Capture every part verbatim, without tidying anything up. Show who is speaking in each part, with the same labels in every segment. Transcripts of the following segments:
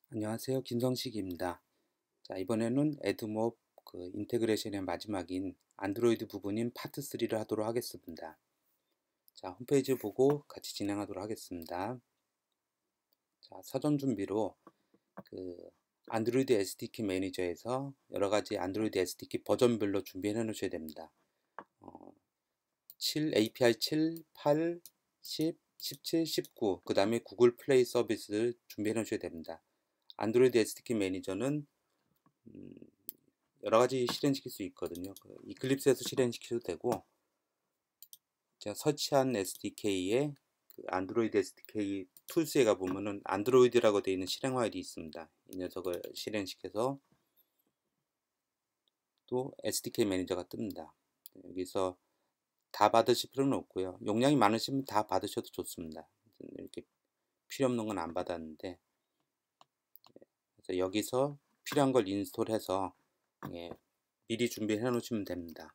Speaker 1: 안녕하세요. 김성식입니다. 자, 이번에는 에드몹 그 인테그레이션의 마지막인 안드로이드 부분인 파트 쓰리를 하도록 하겠습니다. 자, 홈페이지 보고 같이 진행하도록 하겠습니다. 자, 사전 준비로 그 안드로이드 에스디케이 매니저에서 여러 가지 안드로이드 에스디케이 버전별로 준비해 놓으셔야 됩니다. 어, 칠, 에이피아이 칠, 팔, 십, 십칠, 십구, 그 다음에 구글 플레이 서비스를 준비해 놓으셔야 됩니다. 안드로이드 에스디케이 매니저는 음, 여러 가지 실행시킬 수 있거든요. 그 이클립스에서 실행시켜도 되고, 제가 설치한 에스디케이에 그 안드로이드 에스디케이 툴스에 가보면은 안드로이드라고 되어 있는 실행 파일이 있습니다. 이 녀석을 실행시켜서 또 에스디케이 매니저가 뜹니다. 여기서 다 받으실 필요는 없고요. 용량이 많으시면 다 받으셔도 좋습니다. 이렇게 필요 없는 건 안 받았는데, 그래서 여기서 필요한 걸 인스톨해서 예, 미리 준비해 놓으시면 됩니다.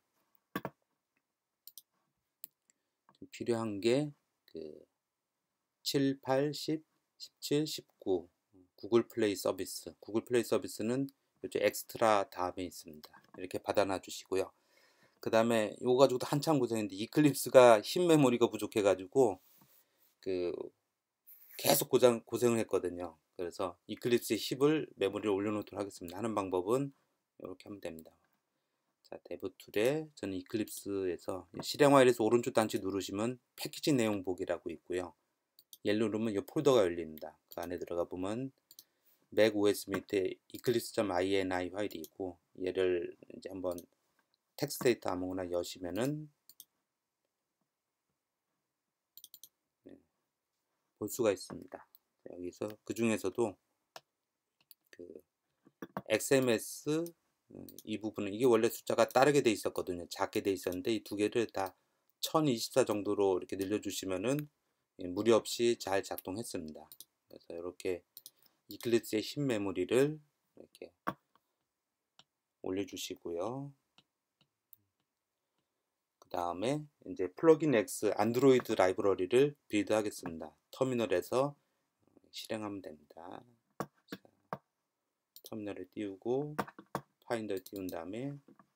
Speaker 1: 필요한 게 그 칠, 팔, 십, 십칠, 십구 구글 플레이 서비스. 구글 플레이 서비스는 이쪽 엑스트라 다음에 있습니다. 이렇게 받아놔 주시고요. 그 다음에 이거 가지고도 한참 고생했는데 이클립스가 흰 메모리가 부족해 가지고 그 계속 고장, 고생을 했거든요. 그래서 이클립스 십을 메모리에 올려놓도록 하겠습니다. 하는 방법은 이렇게 하면 됩니다. 자, 데브 툴에 저는 이클립스에서 실행 파일에서 오른쪽 단추 누르시면 패키지 내용 보기라고 있고요. 얘를 누르면 이 폴더가 열립니다. 그 안에 들어가 보면 맥오에스 밑에 eclipse.ini 파일이 있고, 얘를 이제 한번 텍스트 데이터 아무거나 여시면은 네, 볼 수가 있습니다. 여기서 그 중에서도 그 엑스엠에스 이 부분은 이게 원래 숫자가 다르게 돼 있었거든요. 작게 돼 있었는데 이 두 개를 다 천이십사 정도로 이렇게 늘려주시면은 무리 없이 잘 작동했습니다. 그래서 이렇게 이클립스의 흰 메모리를 이렇게 올려주시고요. 그 다음에 이제 플러긴 X 안드로이드 라이브러리를 빌드 하겠습니다. 터미널에서 실행하면 됩니다. 자, 터미널을 띄우고 파인더를 띄운 다음에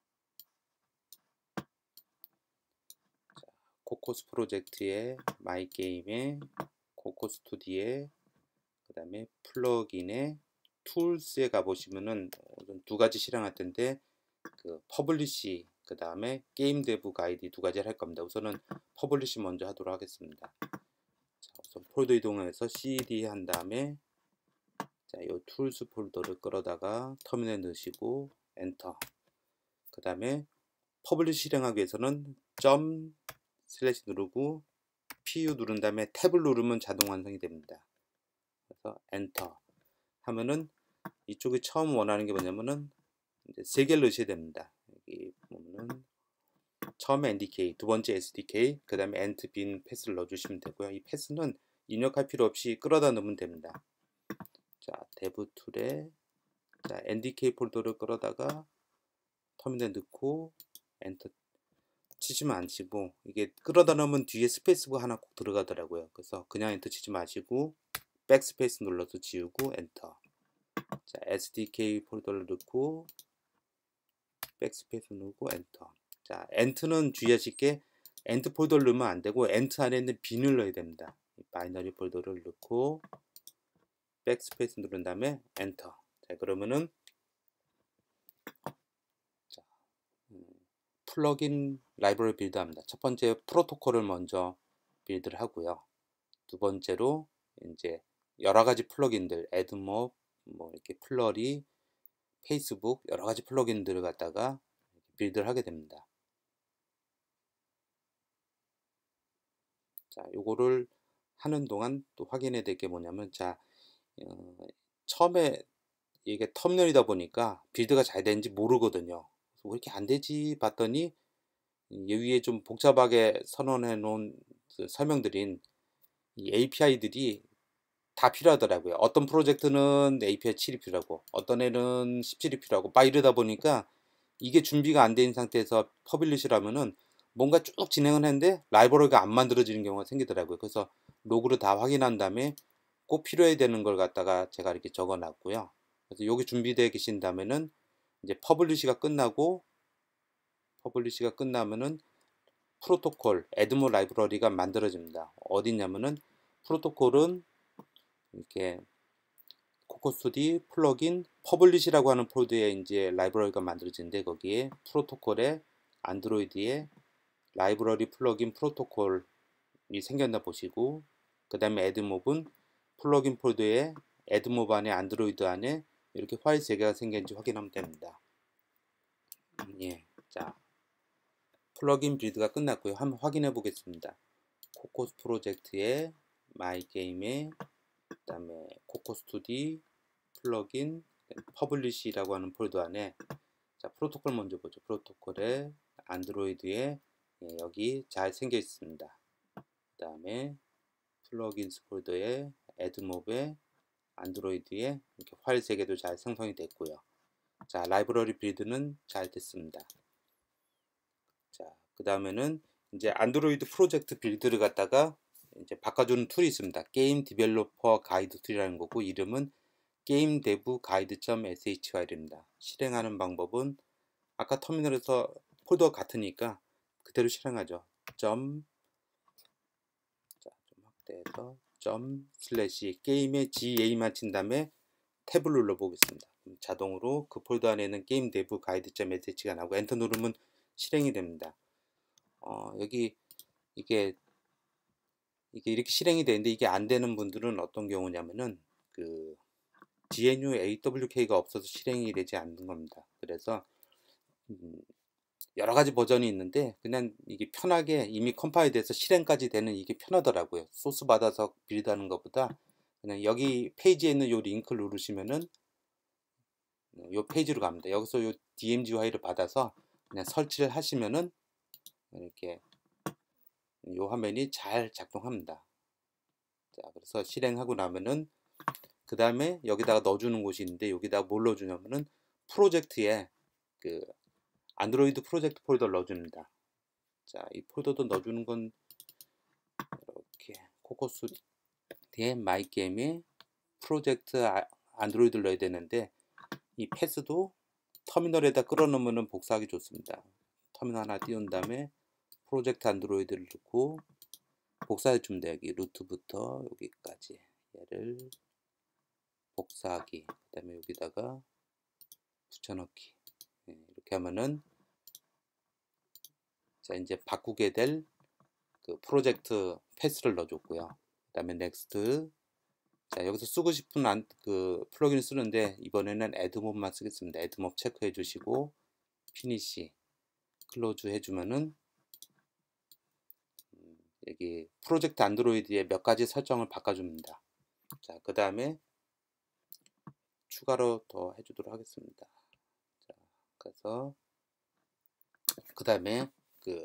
Speaker 1: 자, 코코스 프로젝트의 마이 게임에 코코스 투디에 그 다음에 플러긴의 툴스에 가보시면은 두 가지 실행할 텐데 그 퍼블리시 그 다음에 게임 데브 가이드 두 가지를 할 겁니다. 우선은 퍼블리시 먼저 하도록 하겠습니다. 자, 우선 폴더 이동해서 씨디 한 다음에 자, 이 툴스 폴더를 끌어다가 터미널에 넣으시고 엔터. 그 다음에 퍼블리시 실행하기 위해서는 점 슬래시 누르고 pu 누른 다음에 탭을 누르면 자동 완성이 됩니다. 그래서 엔터 하면은 이쪽에 처음 원하는 게 뭐냐면은 이제 세 개를 넣으셔야 됩니다. 여기 보면은 처음에 엔디케이, 두 번째 에스디케이, 그 다음에 엔트 빈 패스를 넣어주시면 되고요. 이 패스는 입력할 필요 없이 끌어다 넣으면 됩니다. 자, 데브 툴에 자, 엔디케이 폴더를 끌어다가 터미널에 넣고 엔터 치시면 안 치고, 이게 끌어다 넣으면 뒤에 스페이스가 하나 꼭 들어가더라고요. 그래서 그냥 엔터 치지 마시고 백스페이스 눌러서 지우고 엔터. 자, 에스디케이 폴더를 넣고 백스페이스 누르고 엔터. 자, 엔트는 주의하실 게 엔트 폴더를 넣으면 안 되고 엔트 안에 있는 빈을 넣어야 됩니다. 바이너리 폴더를 넣고 백스페이스 누른 다음에 엔터. 자, 그러면은 자, 음, 플러긴 라이브러리 빌드합니다. 첫 번째 프로토콜을 먼저 빌드를 하고요. 두 번째로 이제 여러 가지 플러긴들, 애드몹, 뭐 이렇게 플러리, 페이스북 여러 가지 플러긴들을 갖다가 빌드를 하게 됩니다. 자, 요거를 하는 동안 또 확인해야 될 게 뭐냐면, 자, 어, 처음에 이게 터미널이다 보니까 빌드가 잘 되는지 모르거든요. 그래서 왜 이렇게 안 되지 봤더니 이 위에 좀 복잡하게 선언해 놓은 그 설명드린 이 에이피아이들이 다 필요하더라고요. 어떤 프로젝트는 에이피아이 칠이 필요하고 어떤 애는 십칠이 필요하고 막 이러다 보니까 이게 준비가 안 된 상태에서 퍼블리시를 하면은 뭔가 쭉 진행을 했는데 라이브러리가 안 만들어지는 경우가 생기더라고요. 그래서 로그를 다 확인한 다음에 꼭 필요해야 되는 걸 갖다가 제가 이렇게 적어 놨고요. 그래서 여기 준비되어 계신다면은 이제 퍼블리시가 끝나고 퍼블리시가 끝나면은 프로토콜 에드모 라이브러리가 만들어집니다. 어디냐면은 프로토콜은 이렇게 코코스튜디 플러긴 퍼블리시라고 하는 폴더에 이제 라이브러리가 만들어지는데 거기에 프로토콜에 안드로이드에 라이브러리 플러긴 프로토콜이 생겼나 보시고 그 다음에 애드몹은 플러긴 폴더에 애드몹 안에 안드로이드 안에 이렇게 파일 세 개가 생겼는지 확인하면 됩니다. 예, 자 플러긴 빌드가 끝났고요. 한번 확인해 보겠습니다. 코코스 프로젝트에 마이 게임에 그 다음에 코코스투디 플러긴 퍼블리시라고 하는 폴더 안에 자 프로토콜 먼저 보죠. 프로토콜에 안드로이드에 예, 여기 잘 생겨 있습니다. 그 다음에 플러긴스 폴더에 애드몹에 안드로이드에 이렇게 파일 세 개도 잘 생성이 됐고요. 자 라이브러리 빌드는 잘 됐습니다. 자 그 다음에는 이제 안드로이드 프로젝트 빌드를 갖다가 이제 바꿔주는 툴이 있습니다. 게임 디벨로퍼 가이드 툴이라는 거고 이름은 게임 데브 가이드.shyr입니다. 실행하는 방법은 아까 터미널에서 폴더 같으니까 그대로 실행하죠. 점, 자, 좀 확대해서 점 슬래시 게임의 지에이만 친 다음에 탭을 눌러 보겠습니다. 자동으로 그 폴더 안에는 게임 데브 가이드.sh가 나오고 엔터 누르면 실행이 됩니다. 어, 여기 이게 이게 이렇게 실행이 되는데 이게 안 되는 분들은 어떤 경우냐면은 그 지엔유 에이더블유케이가 없어서 실행이 되지 않는 겁니다. 그래서 음, 여러 가지 버전이 있는데 그냥 이게 편하게 이미 컴파일 돼서 실행까지 되는 이게 편하더라고요. 소스 받아서 빌드하는 것보다 그냥 여기 페이지에 있는 요 링크를 누르시면은 요 페이지로 갑니다. 여기서 요 디엠지유아이를 받아서 그냥 설치를 하시면은 이렇게 요 화면이 잘 작동합니다. 자, 그래서 실행하고 나면은 그 다음에 여기다가 넣어주는 곳이 있는데 여기다가 뭘 넣어주냐면은 프로젝트에 그 안드로이드 프로젝트 폴더를 넣어줍니다. 자, 이 폴더도 넣어주는 건 이렇게 코코스튜디의 마이 게임에 프로젝트 아, 안드로이드를 넣어야 되는데 이 패스도 터미널에다 끌어넣으면 복사하기 좋습니다. 터미널 하나 띄운 다음에 프로젝트 안드로이드를 넣고 복사해 주면 돼요. 여기 루트부터 여기까지 얘를 복사하기 그 다음에 여기다가 붙여넣기 네, 이렇게 하면은 자 이제 바꾸게 될 그 프로젝트 패스를 넣어줬고요. 그 다음에 넥스트 자 여기서 쓰고 싶은 안, 그 플러긴을 쓰는데 이번에는 애드몹만 쓰겠습니다. 애드몹 체크해 주시고 피니시 클로즈 해주면은 음, 여기 프로젝트 안드로이드에 몇 가지 설정을 바꿔줍니다. 자 그 다음에 추가로 더 해주도록 하겠습니다. 자, 그래서 그 다음에 그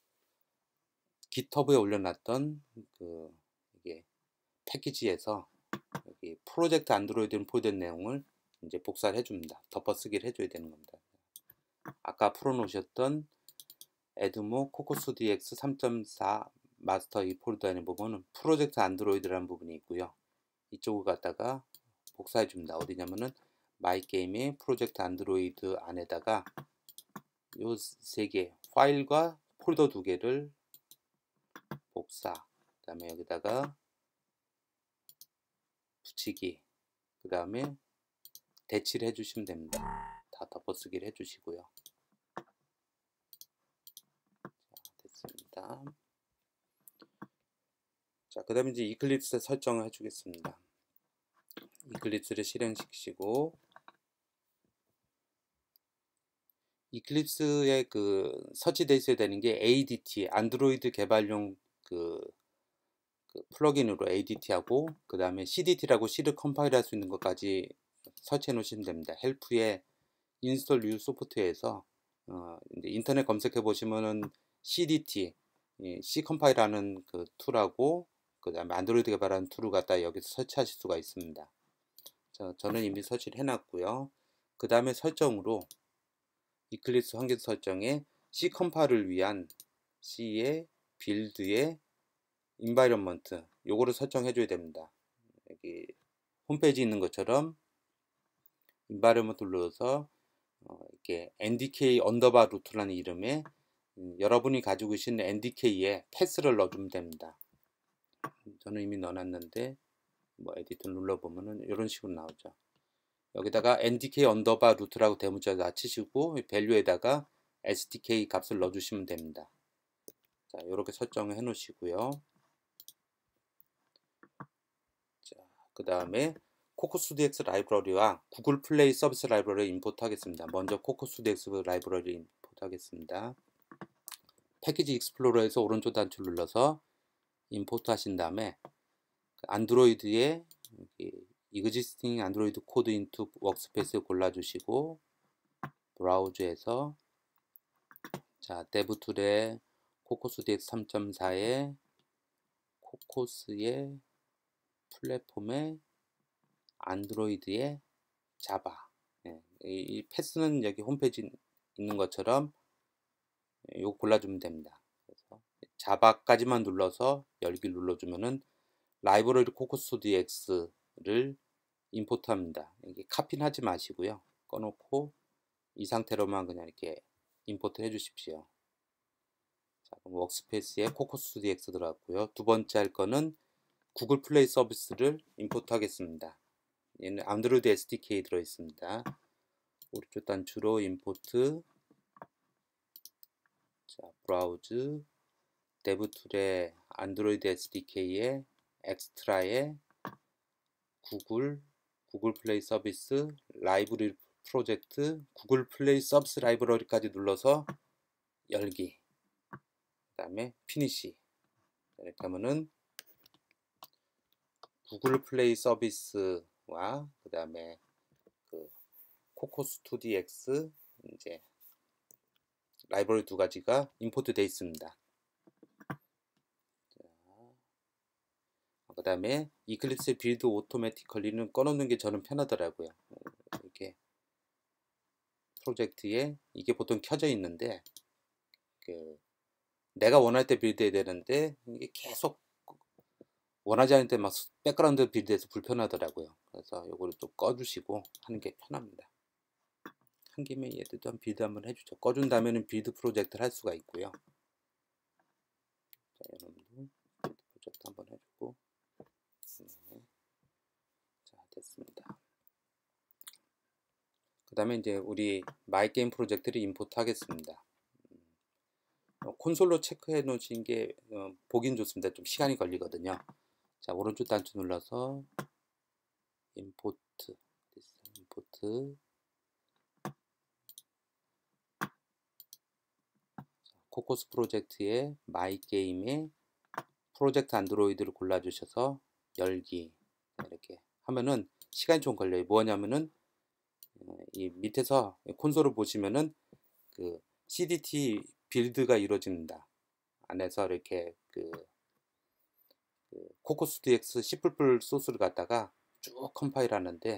Speaker 1: 깃허브에 올려놨던 그 이게 패키지에서 여기 프로젝트 안드로이드 폴더 내용을 이제 복사를 해줍니다. 덮어쓰기를 해줘야 되는 겁니다. 아까 풀어놓으셨던 에드모 코코스디엑스 삼 점 사 마스터 이 폴더 안에 보면은 프로젝트 안드로이드라는 부분이 있고요. 이쪽을 갖다가 복사해 줍니다. 어디냐면은 마이 게임의 프로젝트 안드로이드 안에다가 요 세 개 파일과 폴더 두 개를 복사 그 다음에 여기다가 붙이기 그 다음에 대치를 해주시면 됩니다. 다 덮어쓰기를 해주시고요. 자, 됐습니다. 자, 그 다음에 이제 이클립스 설정을 해주겠습니다. 이클립스를 실행시키시고 이클립스에 그 설치되어 있어야 되는 게 에이디티 안드로이드 개발용 그, 그 플러긴으로 에이디티하고 그 다음에 씨디티라고 C를 컴파일 할 수 있는 것까지 설치해 놓으시면 됩니다. 헬프에 인스톨 뉴 소프트웨어에서 어, 이제 인터넷 검색해 보시면은 씨디티 예, C 컴파일하는 그 툴하고 그 다음에 안드로이드 개발하는 툴을 갖다 여기서 설치하실 수가 있습니다. 자, 저는 이미 설치를 해놨고요. 그 다음에 설정으로 이클립스 환경 설정에 C 컴파일을 위한 C의 빌드의 인바이런먼트 요거를 설정해 줘야 됩니다. 여기 홈페이지 있는 것처럼 environment 눌러서 어, 이렇게 엔디케이 언더바 루트라는 이름의 음, 여러분이 가지고 계신 엔디케이에 패스를 넣어주면 됩니다. 저는 이미 넣어놨는데 뭐 에디터 눌러보면은 이런 식으로 나오죠. 여기다가 엔디케이 언더바 루트라고 대문자 치시고 밸류에다가 에스디케이 값을 넣어주시면 됩니다. 자, 이렇게 설정을 해 놓으시고요. 자, 그 다음에 코코스디엑스 라이브러리와 구글 플레이 서비스 라이브러리 임포트 하겠습니다. 먼저 코코스디엑스 라이브러리 임포트 하겠습니다. 패키지 익스플로러에서 오른쪽 단추 눌러서 임포트 하신 다음에 안드로이드에 existing 안드로이드 코드 인투 워크스페이스 골라주시고 브라우저에서 자 데브툴의 코코스디엑스 삼 점 사에 코코스의 플랫폼의 안드로이드의 자바 네, 이, 이 패스는 여기 홈페이지 있는 것처럼 이거 골라주면 됩니다. 그래서 자바까지만 눌러서 열기 눌러주면은 라이브러리 코코스디엑스를 임포트합니다. 여기 카피는 하지 마시고요. 꺼놓고 이 상태로만 그냥 이렇게 임포트 해주십시오. 자, 그럼 워크스페이스에 코코스디엑스 들어갔고요. 두 번째 할 거는 구글 플레이 서비스를 임포트 하겠습니다. 얘는 안드로이드 에스디케이 들어있습니다. 오른쪽 단추로 임포트, 자, 브라우즈, 데브툴의 안드로이드 에스디케이에 엑스트라에 구글, 구글 플레이 서비스, 라이브러리 프로젝트, 구글 플레이 서비스 라이브러리까지 눌러서 열기. 그 다음에 피니시. 이렇게 하면은 구글 플레이 서비스와 그 다음에 그 코코스투디엑스 이제 라이브러리 두 가지가 임포트 되어 있습니다. 그 다음에 이클립스 빌드 오토매티컬리는 꺼놓는 게 저는 편하더라고요. 이렇게 프로젝트에 이게 보통 켜져 있는데 그 내가 원할 때 빌드해야 되는데 이게 계속 원하지 않을 때 막 백그라운드 빌드해서 불편하더라고요. 그래서 요거를 또 꺼주시고 하는 게 편합니다. 한 김에 얘들도 한 빌드 한번 해주죠. 꺼준 다음에는 빌드 프로젝트를 할 수가 있고요. 자, 여러분도 빌드 프로젝트 한번 해주고 네. 자, 됐습니다. 그 다음에 이제 우리 마이게임 프로젝트를 임포트 하겠습니다. 콘솔로 체크해 놓으신 게 어, 보긴 좋습니다. 좀 시간이 걸리거든요. 자, 오른쪽 단추 눌러서 임포트, 임포트, 코코스 프로젝트의 마이 게임에 프로젝트 안드로이드를 골라주셔서 열기 이렇게 하면은 시간이 좀 걸려요. 뭐냐면은 이 밑에서 콘솔을 보시면은 그 씨디티 빌드가 이루어집니다. 안에서 이렇게 그, 그 코코스디엑스 C++ 소스를 갖다가 쭉 컴파일 하는데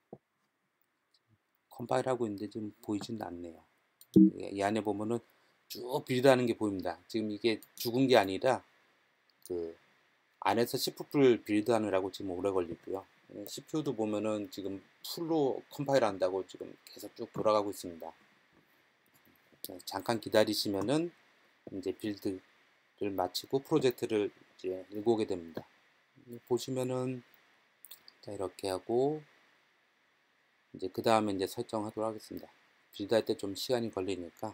Speaker 1: 컴파일 하고 있는데 지금 보이진 않네요. 이 안에 보면은 쭉 빌드하는 게 보입니다. 지금 이게 죽은 게 아니라 그 안에서 C++ 빌드하느라고 지금 오래 걸리고요. 씨피유도 보면은 지금 풀로 컴파일 한다고 지금 계속 쭉 돌아가고 있습니다. 잠깐 기다리시면은 이제 빌드를 마치고 프로젝트를 이제 읽고 오게 됩니다. 보시면은 자 이렇게 하고 이제 그 다음에 이제 설정하도록 하겠습니다. 빌드할 때 좀 시간이 걸리니까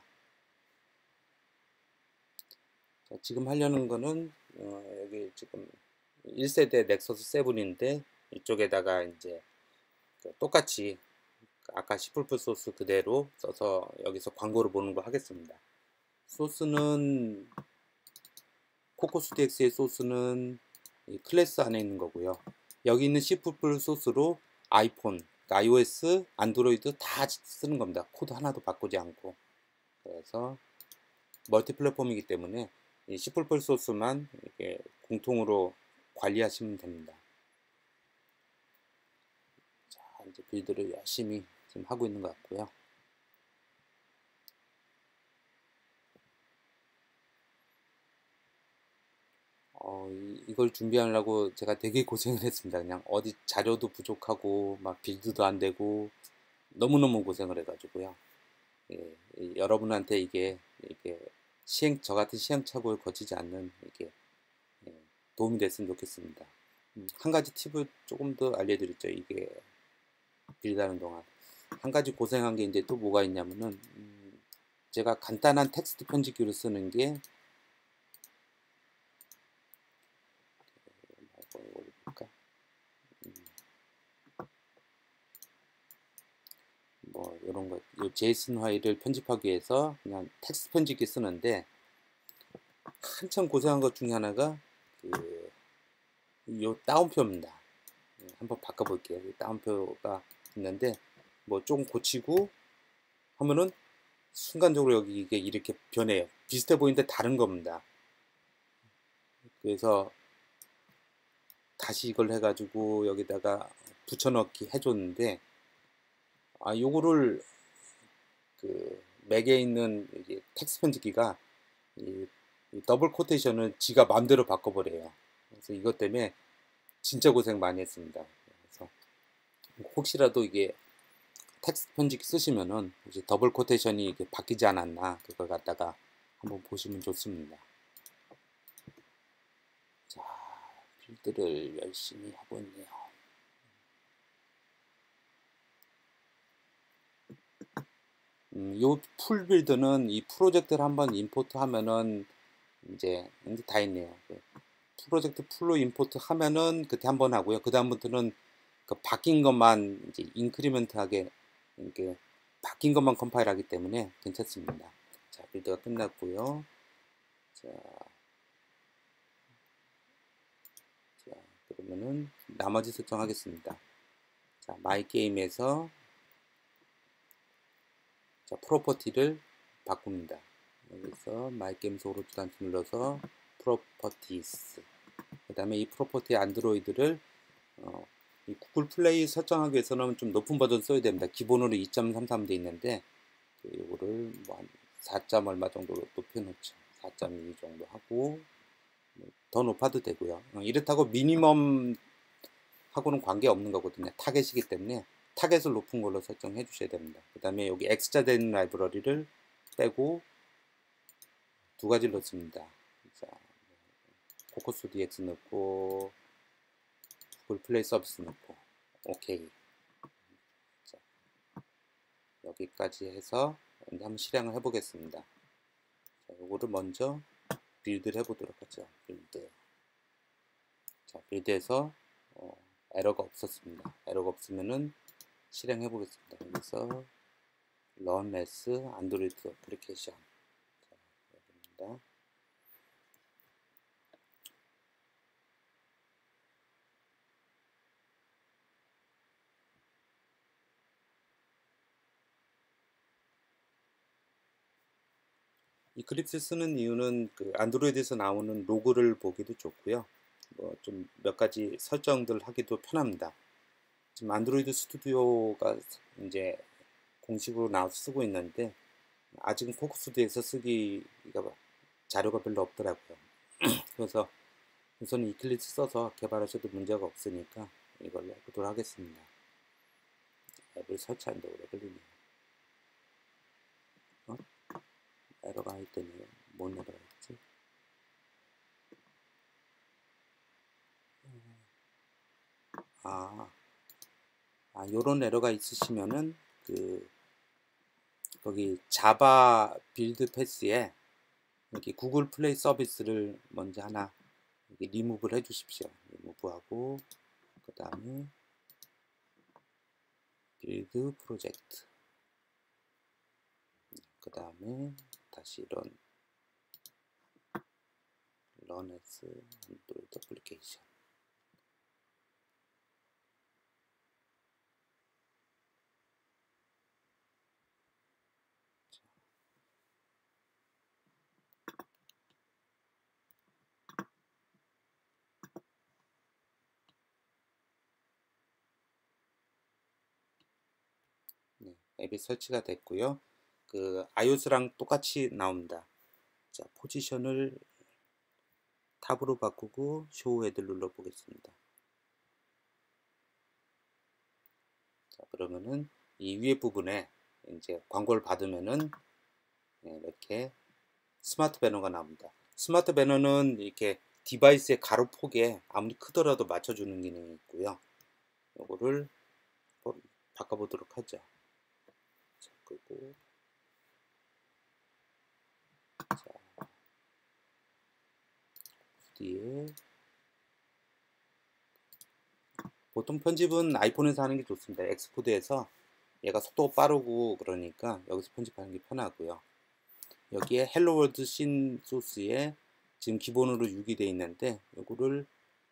Speaker 1: 자, 지금 하려는 거는 어, 여기 지금 일 세대 넥서스 세븐인데 이쪽에다가 이제 똑같이 아까 C++ 소스 그대로 써서 여기서 광고를 보는 거 하겠습니다. 소스는 코코스디엑스의 소스는 이 클래스 안에 있는 거고요. 여기 있는 C++ 소스로 아이폰, 그러니까 iOS, 안드로이드 다 쓰는 겁니다. 코드 하나도 바꾸지 않고. 그래서 멀티 플랫폼이기 때문에 이 C++ 소스만 이렇게 공통으로 관리하시면 됩니다. 자, 이제 빌드를 열심히 지금 하고 있는 것 같고요. 어, 이, 이걸 준비하려고 제가 되게 고생을 했습니다. 그냥 어디 자료도 부족하고 막 빌드도 안 되고 너무너무 고생을 해가지고요. 예, 여러분한테 이게 이게 시행 저 같은 시행착오를 거치지 않는 이게 예, 도움이 됐으면 좋겠습니다. 음, 한 가지 팁을 조금 더 알려드렸죠. 이게 빌드하는 동안 한 가지 고생한 게 이제 또 뭐가 있냐면은 음, 제가 간단한 텍스트 편집기를 쓰는 게 볼까? 음, 뭐 이런 거, 이 제이슨 파일을 편집하기 위해서 그냥 텍스트 편집기 쓰는데 한참 고생한 것 중에 하나가 그 요 다운표입니다. 한번 바꿔볼게요. 다운표가 있는데 뭐 좀 고치고 하면은 순간적으로 여기 이게 이렇게 변해요. 비슷해 보이는데 다른 겁니다. 그래서 다시 이걸 해가지고 여기다가 붙여넣기 해줬는데 아 요거를 그 맥에 있는 이게 텍스트 편집기가 이, 이 더블 코테이션을 지가 마음대로 바꿔버려요. 그래서 이것 때문에 진짜 고생 많이 했습니다. 그래서 혹시라도 이게 텍스트 편집기 쓰시면은 이제 더블 코테이션이 이렇게 바뀌지 않았나 그걸 갖다가 한번 보시면 좋습니다. 자, 빌드를 열심히 하고 있네요. 음, 요 풀 빌드는 이 프로젝트를 한번 임포트 하면은 이제 이제 다 있네요. 그 프로젝트 풀로 임포트 하면은 그때 한번 하고요. 그 다음부터는 그 바뀐 것만 이제 인크리먼트하게 이렇게 바뀐 것만 컴파일하기 때문에 괜찮습니다. 자, 빌드가 끝났고요. 자, 자 그러면은 나머지 설정하겠습니다. 자, 마이 게임에서 자, 프로퍼티를 바꿉니다. 여기서 마이 게임 오른쪽 단추 눌러서 프로퍼티스. 그 다음에 이 프로퍼티 안드로이드를 어, 이 구글 플레이 설정하기 위해서는 좀 높은 버전 써야 됩니다. 기본으로 이 점 삼삼 돼 있는데 이거를 뭐 한 사 점 얼마 정도로 높여놓죠. 사 점 이 정도 하고 더 높아도 되고요. 어, 이렇다고 미니멈 하고는 관계없는 거거든요. 타겟이기 때문에 타겟을 높은 걸로 설정해 주셔야 됩니다. 그 다음에 여기 X자 된 라이브러리를 빼고 두 가지를 넣습니다. 자, 코코스 디엑스 넣고 구글 플레이 서비스 넣고 오케이. 자, 여기까지 해서 한번 실행을 해 보겠습니다. 자, 요거를 먼저 빌드를 해 보도록 하죠. 빌드. 자, 빌드에서 어, 에러가 없었습니다. 에러가 없으면은 실행해 보겠습니다. 여기서 run as android application. 자, 여기입니다. 이클립스 쓰는 이유는 그 안드로이드에서 나오는 로그를 보기도 좋고요. 뭐 좀 몇 가지 설정들 하기도 편합니다. 지금 안드로이드 스튜디오가 이제 공식으로 나와서 쓰고 있는데 아직은 코코스튜디오에서 쓰기가 자료가 별로 없더라고요. 그래서 우선 이클립스 써서 개발하셔도 문제가 없으니까 이걸로 해보도록 하겠습니다. 앱을 설치하는데 오래 걸리네요. 어? 에러가 있더니요. 뭔 에러가 있지? 아, 아 요런 에러가 있으시면은 그 거기 자바 빌드 패스에 여기 구글 플레이 서비스를 먼저 하나 여기 리무브를 해 주십시오. 리무브하고 그 다음에 빌드 프로젝트 그 다음에 다시 런 run as android application. 네, 앱이 설치가 됐고요. 그 iOS랑 똑같이 나옵니다. 자, 포지션을 탑으로 바꾸고 쇼 헤드 눌러 보겠습니다. 자, 그러면은 이 위에 부분에 이제 광고를 받으면은 이렇게 스마트 배너가 나옵니다. 스마트 배너는 이렇게 디바이스의 가로 폭에 아무리 크더라도 맞춰주는 기능이 있고요. 요거를 바꿔보도록 하죠. 자, 끄고 자, 뒤에 보통 편집은 아이폰에서 하는 게 좋습니다. 엑스코드에서 얘가 속도가 빠르고 그러니까 여기서 편집하는 게 편하고요. 여기에 헬로 월드 씬 소스에 지금 기본으로 육이 되어 있는데 요거를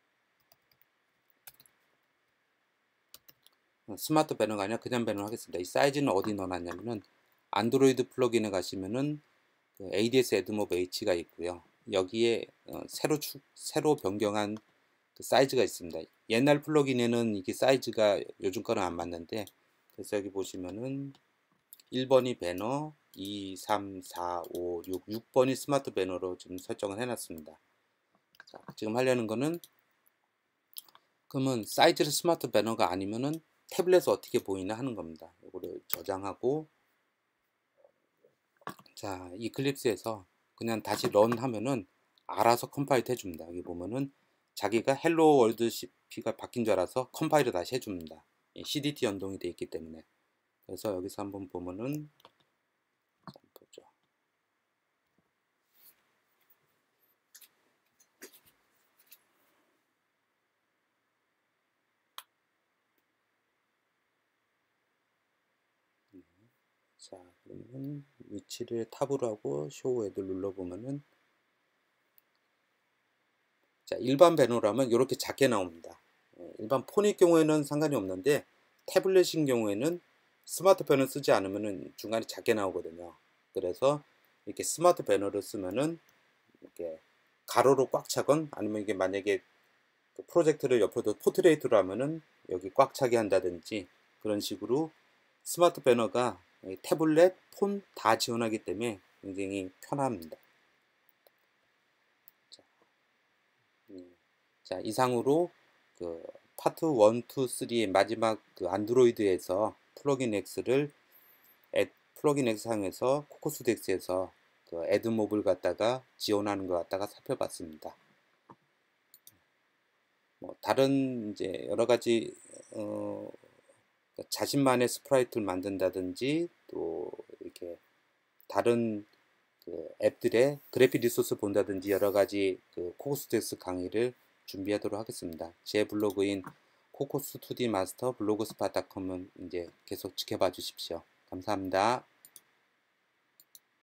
Speaker 1: 스마트 배너가 아니라 그냥 배너 하겠습니다. 이 사이즈는 어디 넣어놨냐면은 안드로이드 플러그인에 가시면은 그 에이디에스 애드모브 H가 있고요. 여기에 어, 새로 추, 새로 변경한 그 사이즈가 있습니다. 옛날 플러그인에는 이게 사이즈가 요즘 거는 안 맞는데, 그래서 여기 보시면은 일 번이 배너, 이, 삼, 사, 오, 육, 육 번이 스마트 배너로 지금 설정을 해놨습니다. 자, 지금 하려는 거는 그러면 사이즈를 스마트 배너가 아니면은 태블릿에 어떻게 보이나 하는 겁니다. 이거를 저장하고 자, 이클립스에서 그냥 다시 런 하면은 알아서 컴파일 해줍니다. 여기 보면은 자기가 헬로 월드 씨피가 바뀐 줄 알아서 컴파일을 다시 해줍니다. 씨디티 연동이 되어 있기 때문에. 그래서 여기서 한번 보면은 보죠. 자, 그러면 위치를 탑으로 하고 쇼 헤드 눌러보면은 자, 일반 배너라면 이렇게 작게 나옵니다. 일반 폰일 경우에는 상관이 없는데 태블릿인 경우에는 스마트폰을 쓰지 않으면 중간에 작게 나오거든요. 그래서 이렇게 스마트 배너를 쓰면은 이렇게 가로로 꽉 차건 아니면 이게 만약에 그 프로젝트를 옆으로 포트레이트로 하면은 여기 꽉 차게 한다든지 그런 식으로 스마트 배너가 태블릿, 폰 다 지원하기 때문에 굉장히 편합니다. 자, 음, 자 이상으로 그 파트 일, 이, 삼의 마지막 그 안드로이드에서 플러그인 X를 애, 플러그인 X 상에서 코코스 덱스에서 그 애드몹을 갖다가 지원하는 것 갖다가 살펴봤습니다. 뭐 다른 이제 여러 가지 어, 자신만의 스프라이트를 만든다든지 또 이렇게 다른 그 앱들의 그래픽 리소스 본다든지 여러 가지 그 코코스 덱스 강의를 준비하도록 하겠습니다. 제 블로그인 코코스 투디 마스터 블로그스팟 닷컴은 이제 계속 지켜봐 주십시오. 감사합니다.